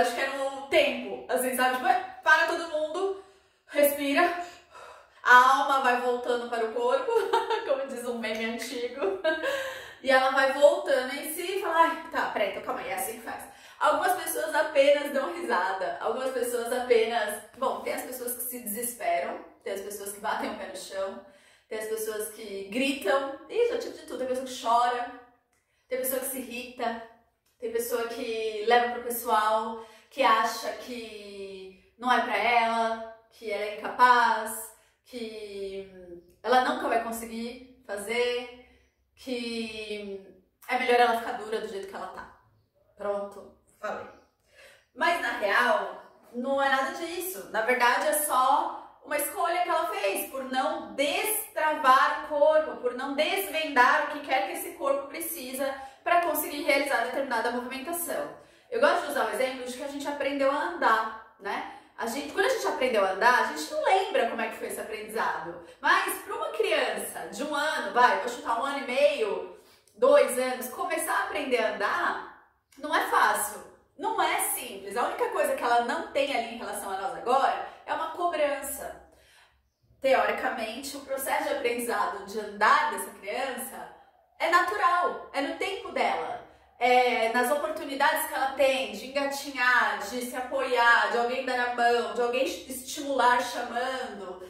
acho que é no tempo, assim, sabe? Tipo, para todo mundo, respira, a alma vai voltando para o corpo, como diz um meme antigo, e ela vai voltando em si e fala, ai, tá, peraí, então calma aí, é assim que faz. Algumas pessoas apenas dão risada, algumas pessoas apenas... Bom, tem as pessoas que se desesperam, tem as pessoas que batem o pé no chão, tem as pessoas que gritam, já tive de tudo, tem pessoa que chora, tem pessoa que se irrita, tem pessoa que leva pro pessoal, que acha que não é pra ela, que ela é incapaz, que ela nunca vai conseguir fazer, que é melhor ela ficar dura do jeito que ela tá. Pronto, falei. Mas na real, não é nada disso. Na verdade, é só uma escolha que ela fez por não destravar o corpo, por não desvendar o que quer que esse corpo precisa para conseguir realizar determinada movimentação. Eu gosto de usar o exemplo de que a gente aprendeu a andar, né? Quando a gente aprendeu a andar, a gente não lembra como é que foi esse aprendizado. Mas para uma criança de 1 ano, vou chutar 1 ano e meio, 2 anos, começar a aprender a andar, não é fácil, não é simples. A única coisa que ela não tem ali em relação a nós agora é uma cobrança. Teoricamente, o processo de aprendizado de andar dessa criança é natural, é no tempo dela. Nas oportunidades que ela tem de engatinhar, de se apoiar, de alguém dar a mão, de alguém estimular chamando.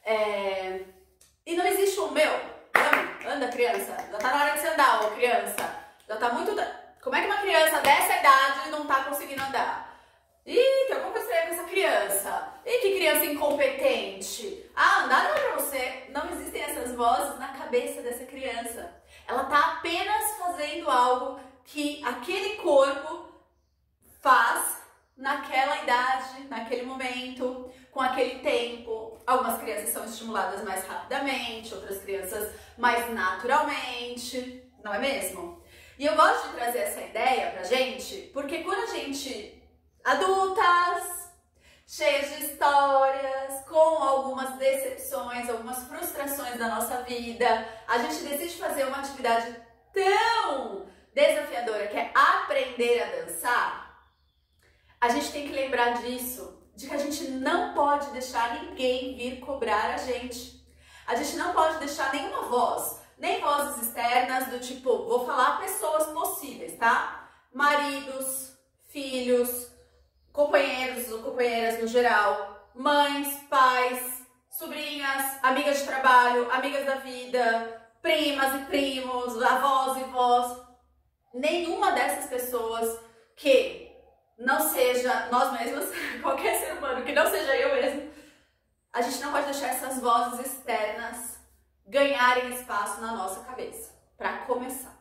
E não existe um anda criança, já tá na hora de você andar, ô criança. Já tá muito... Como é que uma criança dessa idade não tá conseguindo andar? Ih, tem alguma coisa estranha com essa criança. Ih, que criança incompetente. Ah, andar não é pra você. Não existem essas vozes na cabeça dessa criança. Ela tá apenas fazendo algo que aquele corpo faz naquela idade, naquele momento, com aquele tempo. Algumas crianças são estimuladas mais rapidamente, outras crianças mais naturalmente, não é mesmo? E eu gosto de trazer essa ideia pra gente, porque quando a gente, adultas, cheias de histórias, com algumas decepções, algumas frustrações da nossa vida, a gente decide fazer uma atividade tão desafiadora que é aprender a dançar, a gente tem que lembrar disso, de que a gente não pode deixar ninguém vir cobrar a gente. A gente não pode deixar nenhuma voz, nem vozes externas do tipo, vou falar pessoas possíveis, tá? Maridos, filhos, companheiros ou companheiras no geral, mães, pais, sobrinhas, amigas de trabalho, amigas da vida, primas e primos, avós e vós. Nenhuma dessas pessoas que não seja nós mesmos, qualquer ser humano que não seja eu mesmo, a gente não pode deixar essas vozes externas ganharem espaço na nossa cabeça, para começar.